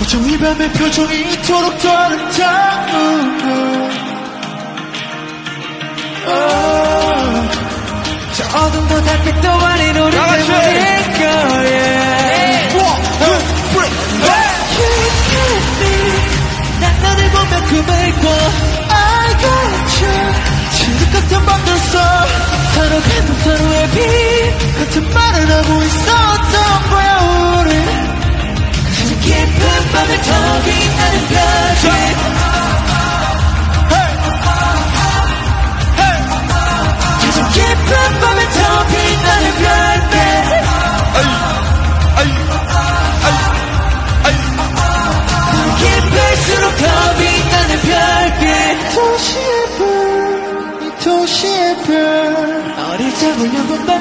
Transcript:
어쩜 이 밤의 표정이 이토록 아름다운가. 저 어둠도 달빛도 아닌 우리 때문일까. 난 너를 보면 꿈을 꿔. I got you. 지금 같은 밤들 써 서로 같은 서로의 빛 같은 말을 하고 있었던 거야 우리. 가장 깊은 밤에 더 빛나는 별빛. 가장 깊은 밤에 더 빛나는 별빛. 더 깊을수록 더 빛나는 별빛. 도시의 별, 이 도시의 별. 어릴 적을 연분